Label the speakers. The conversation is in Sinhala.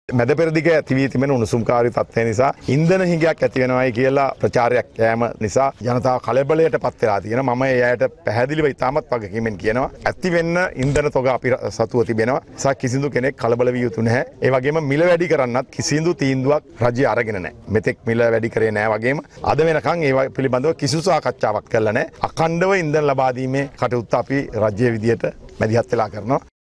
Speaker 1: මැද පෙරදිග ඇතිවී තිබෙන උණුසුම්කාරී තත්ත්වය නිසා ඉන්ධන හිඟයක් ඇති වෙනවායි කියලා ප්‍රචාරයක් කෑම නිසා ජනතාව කලබලයට පත් වෙලා තියෙනවා. මම ඒ අයට පැහැදිලිව ඉතාමත් වගකීමෙන් කියනවා ඇති වෙන්න ඉන්ධන තොග අපි සතුව තිබෙනවා. නිසා කිසිදු කෙනෙක් කලබල විය යුතු නැහැ. ඒ වගේම මිල වැඩි කරන්නත් කිසිදු තීන්දුවක් රජය අරගෙන නැහැ. මෙතෙක් මිල වැඩි කරේ නැහැ වගේම අද වෙනකන් ඒ පිළිබඳව කිසිදු සාකච්ඡාවක් කළා නැහැ. අඛණ්ඩව ඉන්ධන ලබා දීමේ කටයුත්ත අපි රජයේ විදියට මැදිහත් වෙලා කරනවා.